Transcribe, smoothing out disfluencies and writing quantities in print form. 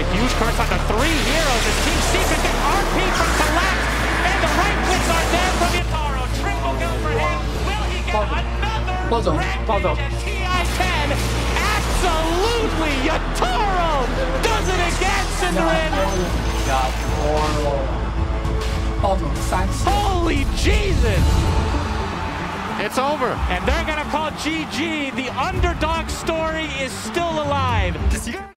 huge curse on the three heroes. His team secret to RP from collapse. And the right clicks are there from Yatoro. Triple kill for him. Will he get another rampage TI-10? Absolutely! Yatoro does it again, Cinderin! Holy Jesus! It's over, and they're gonna call GG. The underdog story is still alive.